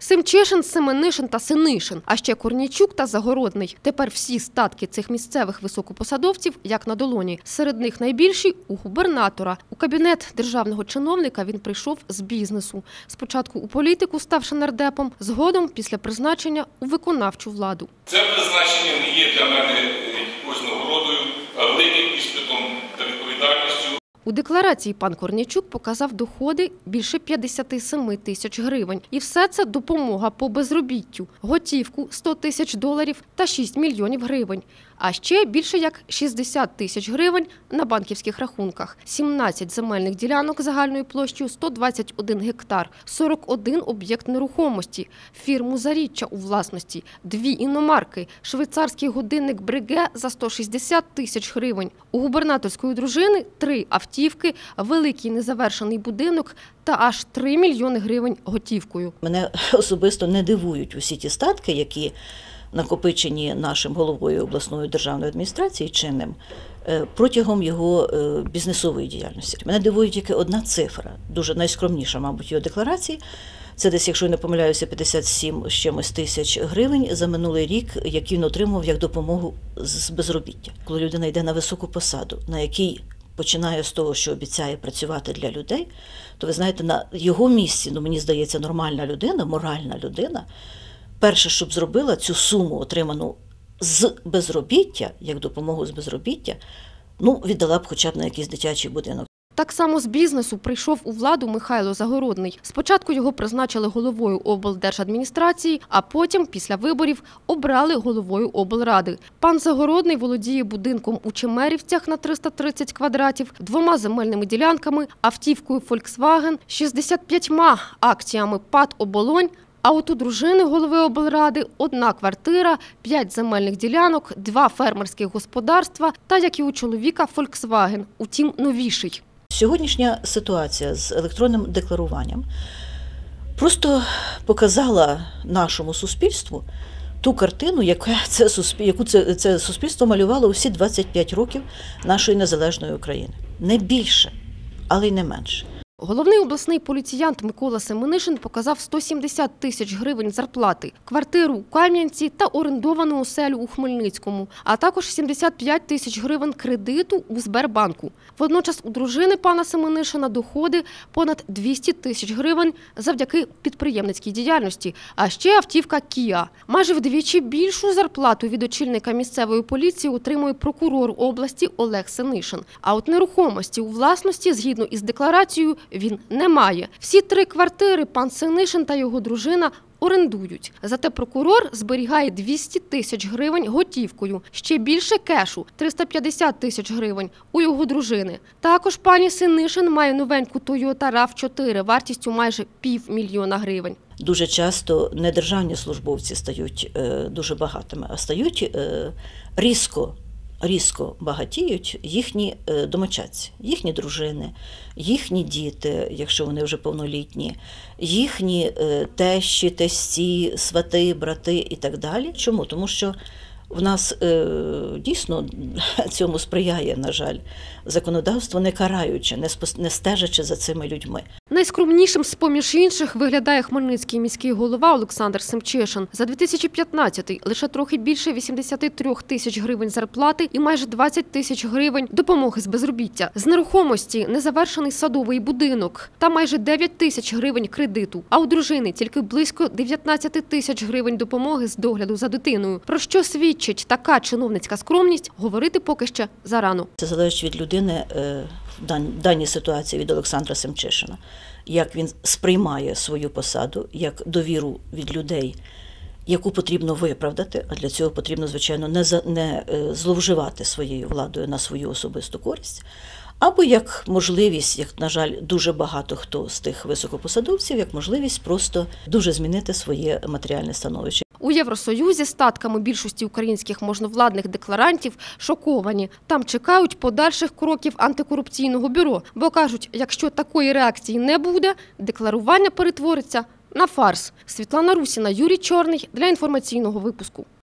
Семчишин, Семенишин та Синишин, а ще Корнійчук та Загородний. Тепер всі статки цих місцевих високопосадовців як на долоні. Серед них найбільші – у губернатора. У кабінет державного чиновника він прийшов з бізнесу. Спочатку у політику, ставши нардепом, згодом після призначення у виконавчу владу. Це призначення не є для мене якоюсь нагородою, а великим іспитом та відповідальністю. У декларації пан Корнійчук показав доходи більше 57 тисяч гривень. І все це допомога по безробіттю, готівку – 100 тисяч доларів та 6 мільйонів гривень. А ще більше як 60 тисяч гривень на банківських рахунках, 17 земельних ділянок загальною площею 121 гектар, 41 об'єкт нерухомості, фірму «Заріччя» у власності, 2 іномарки, швейцарський годинник «Бреге» за 160 тисяч гривень. У губернаторської дружини 3 автівки, великий незавершений будинок та аж 3 мільйони гривень готівкою. Мене особисто не дивують усі ті статки, які накопичені нашим головою обласної державної адміністрації чинним протягом його бізнесової діяльності. Мене дивує тільки одна цифра, дуже найскромніша, мабуть, його декларації. Це десь, якщо я не помиляюся, 57 з чимось тисяч гривень за минулий рік, які він отримав як допомогу з безробіття. Коли людина йде на високу посаду, на якій починає з того, що обіцяє працювати для людей, то ви знаєте, на його місці, мені здається, нормальна людина, моральна людина, перше, щоб зробила цю суму, отриману з безробіття, як допомогу з безробіття, віддала б хоча б на якийсь дитячий будинок. Так само з бізнесу прийшов у владу Михайло Загородний. Спочатку його призначили головою облдержадміністрації, а потім, після виборів, обрали головою облради. Пан Загородний володіє будинком у Чемерівцях на 330 квадратів, 2 земельними ділянками, автівкою Volkswagen, 65 акціями ПАТ «Оболонь», а от у дружини голови облради 1 квартира, 5 земельних ділянок, 2 фермерських господарства та, як і у чоловіка, Volkswagen, утім новіший. Сьогоднішня ситуація з електронним декларуванням просто показала нашому суспільству ту картину, яку це суспільство малювало усі 25 років нашої незалежної України. Не більше, але й не менше. Головний обласний поліціянт Микола Семенишин показав 170 тисяч гривень зарплати, квартиру у Кам'янці та орендовану оселю у Хмельницькому, а також 75 тисяч гривень кредиту у Сбербанку. Водночас у дружини пана Семенишина доходи понад 200 тисяч гривень завдяки підприємницькій діяльності, а ще автівка Kia. Майже вдвічі більшу зарплату від очільника місцевої поліції отримує прокурор області Олег Синишин. А от нерухомості у власності, згідно із декларацією, він не має. Всі 3 квартири пан Синишин та його дружина орендують. Зате прокурор зберігає 200 тисяч гривень готівкою. Ще більше кешу – 350 тисяч гривень у його дружини. Також пані Синишин має новеньку Toyota RAV4 вартістю майже $500 000 гривень. Дуже часто не державні службовці стають дуже багатими, а стають різко багатіють їхні домочадці, їхні дружини, їхні діти, якщо вони вже повнолітні, їхні тещі, тестці, свати, брати і так далі. Чому? Тому що в нас дійсно цьому сприяє, на жаль, законодавство, не караючи, не стежачи за цими людьми. Найскромнішим з-поміж інших виглядає хмельницький міський голова Олександр Семчишин. За 2015-й лише трохи більше 83 тисяч гривень зарплати і майже 20 тисяч гривень допомоги з безробіття. З нерухомості незавершений садовий будинок та майже 9 тисяч гривень кредиту. А у дружини тільки близько 19 тисяч гривень допомоги з догляду за дитиною. Про що свідчить така чиновницька скромність, говорити поки ще зарано. Це залежить від людини, в даній ситуації від Олександра Семчишина, як він сприймає свою посаду, як довіру від людей, яку потрібно виправдати, а для цього потрібно, звичайно, не зловживати своєю владою на свою особисту користь, або як можливість, як, на жаль, дуже багато хто з тих високопосадовців, як можливість просто дуже змінити своє матеріальне становище. У Євросоюзі статками більшості українських можновладних декларантів шоковані. Там чекають подальших кроків антикорупційного бюро, бо кажуть, якщо такої реакції не буде, декларування перетвориться на фарс. Світлана Русіна, Юрій Чорний для інформаційного випуску.